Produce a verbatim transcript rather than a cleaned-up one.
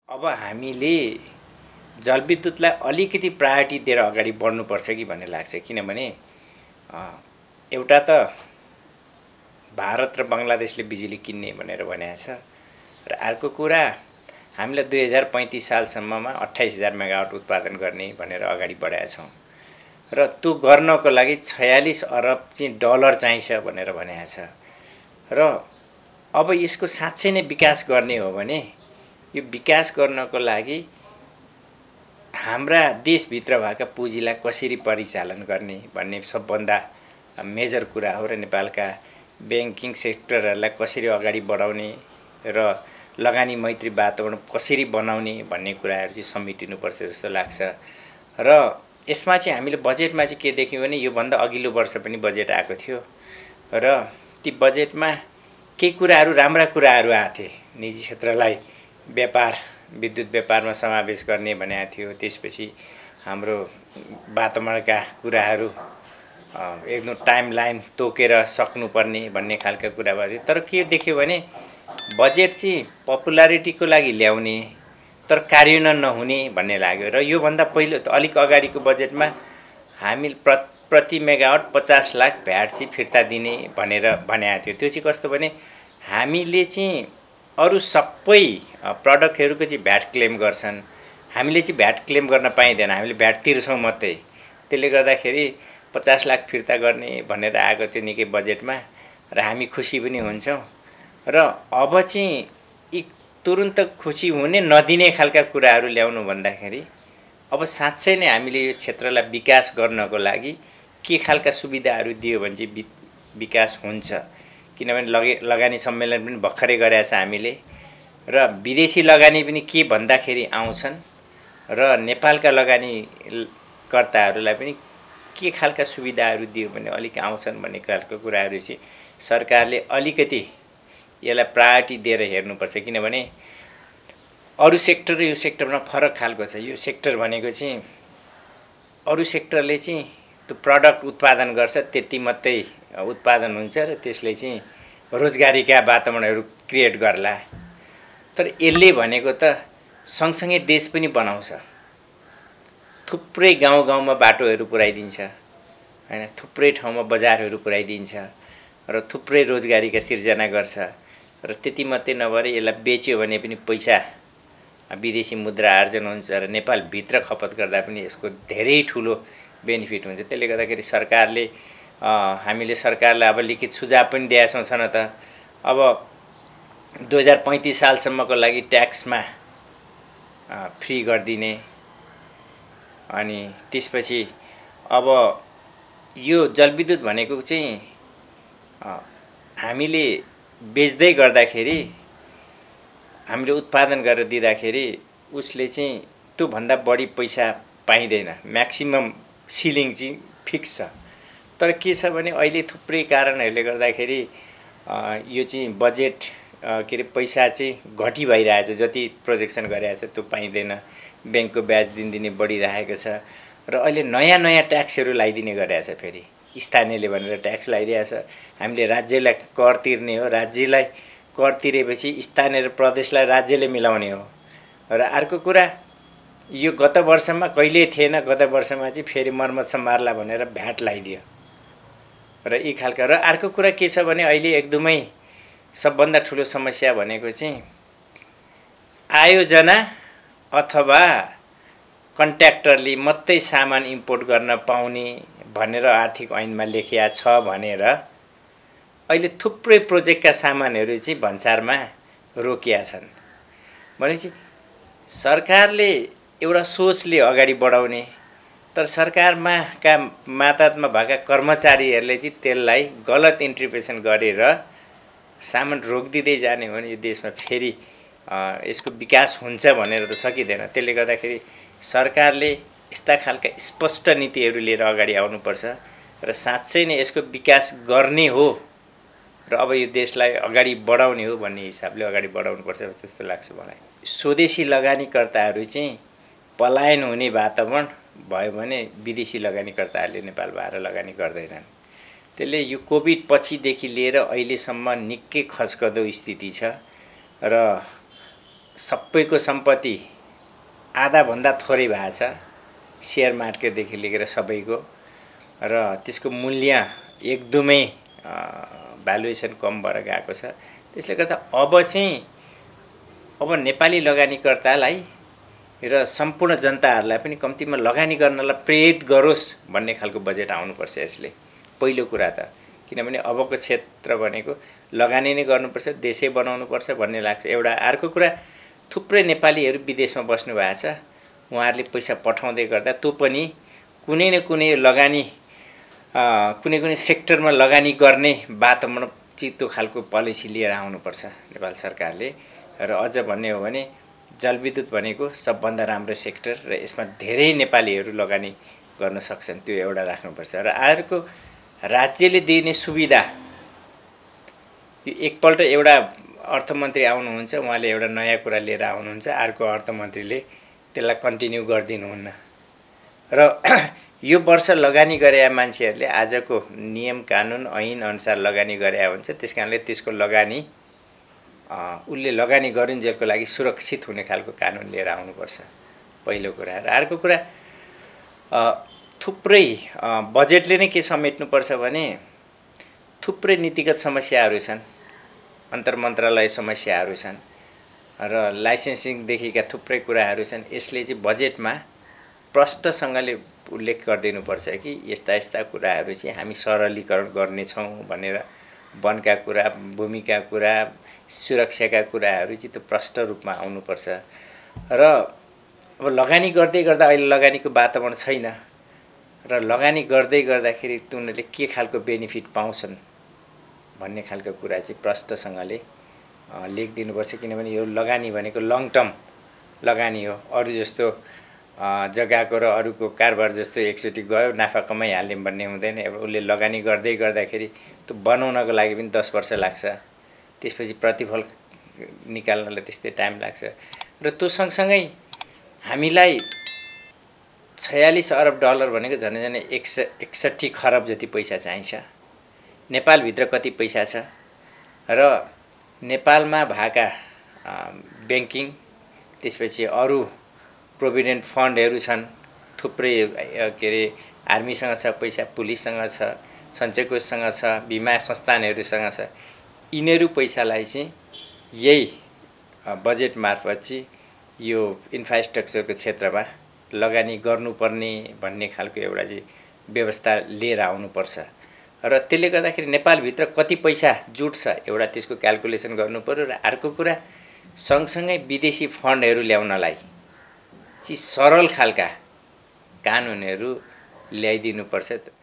अब हामीले जलविद्युतलाई अलिकति प्रायोरिटी दिएर अगाडि बढ्नुपर्छ कि भन्ने लाग्छ। किनभने एउटा त भारत र बङ्गलादेशले बिजुली किन्ने भनेर भनेको छ र अर्को कुरा हामीलाई दुई हजार पैँतिस सालसम्ममा अट्ठाइस हजार मेगावाट उत्पादन गर्ने भनेर अगाडि बढाएका छौँ र त्यो गर्नको लागि छयालिस अरब चाहिँ डलर चाहिन्छ भनेर भनेको छ। र अब यसको साँच्चै नै विकास गर्ने हो भने यो विकास गर्नको लागि हाम्रा देशभित्र भएका पुँजीलाई कसरी परिचालन गर्ने भन्ने सबभन्दा मेजर कुरा हो र नेपालका ब्याङ्किङ सेक्टरहरूलाई कसरी अगाडि बढाउने र लगानी मैत्री वातावरण कसरी बनाउने भन्ने कुराहरू चाहिँ समेटिनुपर्छ जस्तो लाग्छ। र यसमा चाहिँ हामीले बजेटमा चाहिँ के देख्यौँ भने योभन्दा अघिल्लो वर्ष पनि बजेट आएको थियो र ती बजेटमा केही कुराहरू राम्रा कुराहरू आएको थिए। निजी क्षेत्रलाई व्यापार विद्युत व्यापारमा समावेश गर्ने भनेको थियो। त्यसपछि हाम्रो वातावरणका कुराहरू एकदम टाइमलाइन तोकेर सक्नुपर्ने भन्ने खालका कुरा भयो। तर के देख्यो भने बजेट चाहिँ पपुलारिटीको लागि ल्याउने तर कार्यान्वयन नहुने भन्ने लाग्यो। र योभन्दा पहिलो त अलिक अगाडिको बजेटमा हामी प्र प्रति मेगावाट पचास लाख भ्याट चाहिँ फिर्ता दिने भनेर भनेको थियो। त्यो चाहिँ कस्तो भने हामीले चाहिँ अरू सबै प्रडक्टहरूको चाहिँ भ्याट क्लेम गर्छन्, हामीले चाहिँ भ्याट क्लेम गर्न पाइँदैन, हामीले भ्याट तिर्छौँ मात्रै। त्यसले गर्दाखेरि पचास लाख फिर्ता गर्ने भनेर आएको थियो निकै बजेटमा र हामी खुसी पनि हुन्छौँ। र अब चाहिँ यी तुरुन्त खुसी हुने नदिने खालका कुराहरू ल्याउनु भन्दाखेरि अब साँच्चै नै हामीले यो क्षेत्रलाई विकास गर्नको लागि के खालका सुविधाहरू दियो भने चाहिँ विकास हुन्छ। किनभने लगे लगानी सम्मेलन पनि भर्खरै गरेका छ हामीले र विदेशी लगानी पनि के भन्दाखेरि आउँछन् र नेपालका लगानीकर्ताहरूलाई पनि के खालका सुविधाहरू दियो भने अलिक आउँछन् भन्ने खालको कुराहरू चाहिँ सरकारले अलिकति यसलाई प्रायोरिटी दिएर हेर्नुपर्छ। किनभने अरू सेक्टर र यो सेक्टरमा फरक खालको छ। यो सेक्टर भनेको चाहिँ अरू सेक्टरले चाहिँ त्यो प्रडक्ट उत्पादन गर्छ, त्यति मात्रै उत्पादन हुन्छ र त्यसले चाहिँ रोजगारीका वातावरणहरू क्रिएट गर्ला। तर यसले भनेको त सँगसँगै देश पनि बनाउँछ। थुप्रै गाउँ गाउँमा बाटोहरू पुर्याइदिन्छ हैन, थुप्रै ठाउँमा बजारहरू पुर्याइदिन्छ र थुप्रै रोजगारीका सिर्जना गर्छ। र त्यति मात्रै नभएर यसलाई बेच्यो भने पनि पैसा विदेशी मुद्रा आर्जन हुन्छ र नेपालभित्र खपत गर्दा पनि यसको धेरै ठुलो बेनिफिट हुन्छ। त्यसले गर्दाखेरि सरकारले हामीले सरकारलाई अब लिखित सुझाव पनि दिएका छौँ छन त अब दुई हजार पैँतिस सालसम्मको लागि ट्याक्समा फ्री गरिदिने। अनि त्यसपछि अब यो जलविद्युत भनेको चाहिँ हामीले बेच्दै गर्दाखेरि हामीले उत्पादन गरेर दिँदाखेरि उसले चाहिँ त्योभन्दा बढी पैसा पाइँदैन, म्याक्सिमम सिलिङ चाहिँ फिक्स छ। तर के छ भने अहिले थुप्रै कारणहरूले गर्दाखेरि यो चाहिँ बजेट के अरे पैसा चाहिँ घटी भइरहेको छ। जति प्रोजेक्सन गरेको छ त्यो पाइँदैन, ब्याङ्कको ब्याज दिनदिनै बढिरहेको छ र अहिले नयाँ नयाँ ट्याक्सहरू लगाइदिने गरेको छ। फेरि स्थानीयले भनेर ट्याक्स लगाइदिएको छ। हामीले राज्यलाई कर तिर्ने हो, राज्यलाई कर तिरेपछि स्थानीय र प्रदेशलाई राज्यले मिलाउने हो। र अर्को कुरा यो गत वर्षमा कहिले थिएन, गत वर्षमा चाहिँ फेरि मर्मत सम्हारला भनेर भ्याट लगाइदियो र यी खालका। र अर्को कुरा के छ भने अहिले एकदमै सबभन्दा ठुलो समस्या भनेको चाहिँ आयोजना अथवा कन्ट्र्याक्टरले मात्रै सामान इम्पोर्ट गर्न पाउने भनेर आर्थिक ऐनमा लेखिया छ भनेर अहिले थुप्रै प्रोजेक्टका सामानहरू चाहिँ भन्सारमा रोकिया छन्। भनेपछि सरकारले एउटा सोचले अगाडि बढाउने, तर सरकारमा का माताहतमा भएका कर्मचारीहरूले चाहिँ त्यसलाई गलत इन्टरप्रिटेसन गरेर सामान रोकिदिँदै जाने हो भने यो देशमा फेरि यसको विकास हुन्छ भनेर त सकिँदैन। त्यसले गर्दाखेरि सरकारले यस्ता खालका स्पष्ट नीतिहरू लिएर अगाडि आउनुपर्छ र साँच्चै नै यसको विकास गर्ने हो र अब यो देशलाई अगाडि बढाउने हो भन्ने हिसाबले अगाडि बढाउनुपर्छ जस्तो लाग्छ मलाई। स्वदेशी लगानीकर्ताहरू चाहिँ पलायन हुने वातावरण भयो भने विदेशी लगानीकर्ताहरूले नेपालमा आएर लगानी गर्दैनन्। त्यसले यो कोभिड पछिदेखि लिएर अहिलेसम्म निकै खस्कदो स्थिति छ र सबैको सम्पत्ति आधाभन्दा थोरै भएको छ, सेयर मार्केटदेखि लिएर सबैको, र त्यसको मूल्य एकदमै भ्यालुएसन कम भएर गएको छ। त्यसले गर्दा अब चाहिँ अब नेपाली लगानीकर्तालाई र सम्पूर्ण जनताहरूलाई पनि कम्तीमा लगानी गर्नलाई प्रेरित गरोस् भन्ने खालको बजेट आउनुपर्छ यसले, पहिलो कुरा त। किनभने अबको क्षेत्र भनेको लगानी नै गर्नुपर्छ, देशै बनाउनुपर्छ भन्ने लाग्छ एउटा। अर्को कुरा, थुप्रै नेपालीहरू विदेशमा बस्नु भएको छ, उहाँहरूले पैसा पठाउँदै गर्दा त्यो पनि कुनै न कुनै लगानी कुनै कुनै सेक्टरमा लगानी गर्ने वातावरण चित्तो खालको पोलिसी लिएर आउनुपर्छ नेपाल सरकारले। र अझ भन्ने हो भने जलविद्युत भनेको सबभन्दा राम्रो सेक्टर र यसमा धेरै नेपालीहरू लगानी गर्न सक्छन्, त्यो एउटा राख्नुपर्छ। र अर्को, राज्यले दिने सुविधा, यो एकपल्ट एउटा अर्थमन्त्री आउनुहुन्छ, उहाँले एउटा नयाँ कुरा लिएर आउनुहुन्छ, अर्को अर्थमन्त्रीले त्यसलाई कन्टिन्यू गरिदिनुहुन्न। र यो वर्ष लगानी गरे मान्छेहरूले आजको नियम कानुन ऐन अनुसार लगानी गरे हुन्छ, त्यस कारणले त्यसको लगानी उसले लगानी गरिन्जेलको लागि सुरक्षित हुने खालको कानुन लिएर आउनुपर्छ, पहिलो कुरा। र अर्को कुरा, थुप्रै बजेटले नै के समेट्नुपर्छ भने थुप्रै नीतिगत समस्याहरू छन्, अन्तर्मन्त्रालय समस्याहरू छन् र लाइसेन्सिङदेखिका थुप्रै कुराहरू छन्। यसले चाहिँ बजेटमा प्रष्टसँगले उल्लेख गरिदिनुपर्छ कि यस्ता यस्ता कुराहरू चाहिँ हामी सरलीकरण गर्नेछौँ भनेर। वनका कुरा, भूमिका कुरा, सुरक्षाका कुराहरू चाहिँ त्यो प्रष्ट रूपमा आउनुपर्छ। र अब लगानी गर्दै गर्दा अहिले लगानीको वातावरण छैन, र लगानी गर्दै गर्दाखेरि उनीहरूले के खालको बेनिफिट पाउँछन् भन्ने खालको कुरा चाहिँ प्रष्टसँगले लेखिदिनुपर्छ। किनभने यो लगानी भनेको लङ टर्म लगानी हो, अरू जस्तो जग्गाको र अरूको कारोबार जस्तो एकचोटि गयो नाफा कमाइहाल्ने भन्ने हुँदैन। अब उसले लगानी गर्दै गर्दाखेरि त्यो बनाउनको लागि पनि दस वर्ष लाग्छ, त्यसपछि प्रतिफल निकाल्नलाई त्यस्तै टाइम लाग्छ। र त्यो सँगसँगै हामीलाई छयालिस अरब डलर भनेको झन् झन् एक सय एकसट्ठी खरब जति पैसा चाहिन्छ। नेपालभित्र कति पैसा छ र नेपालमा भएका ब्याङ्किङ, त्यसपछि अरू प्रोभिडेन्ट फन्डहरू छन्, थुप्रै के अरे आर्मीसँग छ पैसा, पुलिससँग छ, सञ्चय कोषसँग छ, बिमा संस्थानहरूसँग छ। यिनीहरू पैसालाई चाहिँ यही बजेट मार्फत चाहिँ यो इन्फ्रास्ट्रक्चरको क्षेत्रमा लगानी गर्नुपर्ने भन्ने खालको एउटा चाहिँ व्यवस्था लिएर आउनुपर्छ। र त्यसले गर्दाखेरि नेपालभित्र कति पैसा जुट्छ एउटा त्यसको क्याल्कुलेसन गर्नु पर्यो। र अर्को कुरा, सँगसँगै विदेशी फन्डहरू ल्याउनलाई चाहिँ सरल खालका कानुनहरू ल्याइदिनुपर्छ।